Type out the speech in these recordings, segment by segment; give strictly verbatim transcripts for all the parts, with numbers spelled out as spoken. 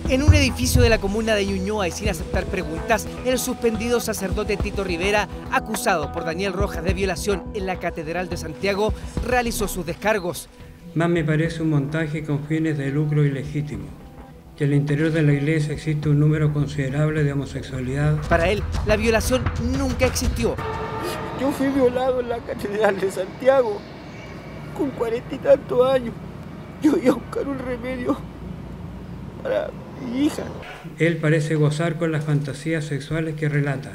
En un edificio de la comuna de Ñuñoa y sin aceptar preguntas, el suspendido sacerdote Tito Rivera, acusado por Daniel Rojas de violación en la Catedral de Santiago, realizó sus descargos. Más me parece un montaje con fines de lucro ilegítimo, que en el interior de la iglesia existe un número considerable de homosexualidad. Para él, la violación nunca existió. Yo fui violado en la Catedral de Santiago, con cuarenta y tantos años. Yo iba a buscar un remedio para mi hija. Él parece gozar con las fantasías sexuales que relata.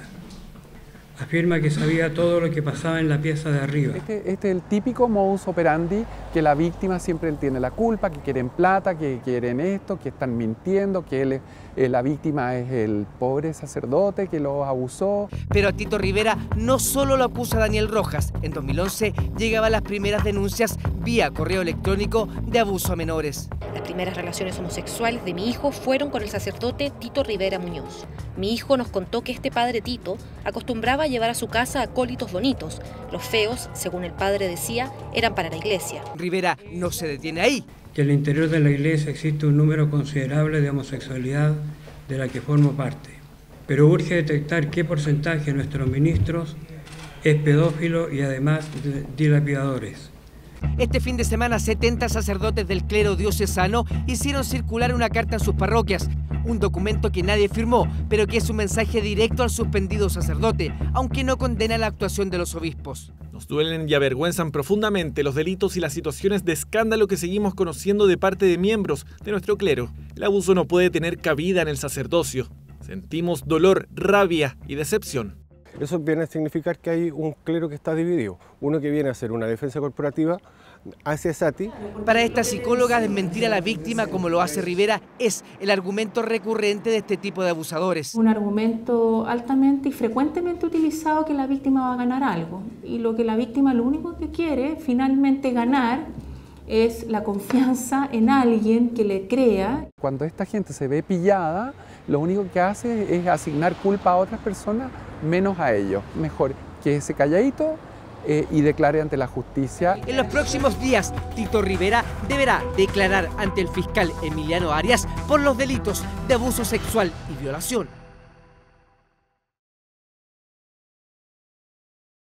Afirma que sabía todo lo que pasaba en la pieza de arriba. Este, este es el típico modus operandi, que la víctima siempre tiene la culpa, que quieren plata, que quieren esto, que están mintiendo, que él, eh, la víctima es el pobre sacerdote que los abusó. Pero a Tito Rivera no solo lo acusa Daniel Rojas. En dos mil once llegaban las primeras denuncias vía correo electrónico de abuso a menores. Las primeras relaciones homosexuales de mi hijo fueron con el sacerdote Tito Rivera Muñoz. Mi hijo nos contó que este padre Tito acostumbraba a llevar a su casa acólitos bonitos. Los feos, según el padre decía, eran para la iglesia. Rivera no se detiene ahí. Que en el interior de la iglesia existe un número considerable de homosexualidad de la que formo parte. Pero urge detectar qué porcentaje de nuestros ministros es pedófilo y además dilapidadores. Este fin de semana, setenta sacerdotes del clero diocesano hicieron circular una carta en sus parroquias. Un documento que nadie firmó, pero que es un mensaje directo al suspendido sacerdote, aunque no condena la actuación de los obispos. Nos duelen y avergüenzan profundamente los delitos y las situaciones de escándalo que seguimos conociendo de parte de miembros de nuestro clero. El abuso no puede tener cabida en el sacerdocio. Sentimos dolor, rabia y decepción. Eso viene a significar que hay un clero que está dividido. Uno que viene a hacer una defensa corporativa hacia Sati. Para esta psicóloga, desmentir a la víctima, como lo hace Rivera, es el argumento recurrente de este tipo de abusadores. Un argumento altamente y frecuentemente utilizado, que la víctima va a ganar algo. Y lo que la víctima lo único que quiere finalmente ganar es la confianza en alguien que le crea. Cuando esta gente se ve pillada, lo único que hace es asignar culpa a otras personas menos a ellos. Mejor que ese calladito eh, y declare ante la justicia. En los próximos días, Tito Rivera deberá declarar ante el fiscal Emiliano Arias por los delitos de abuso sexual y violación.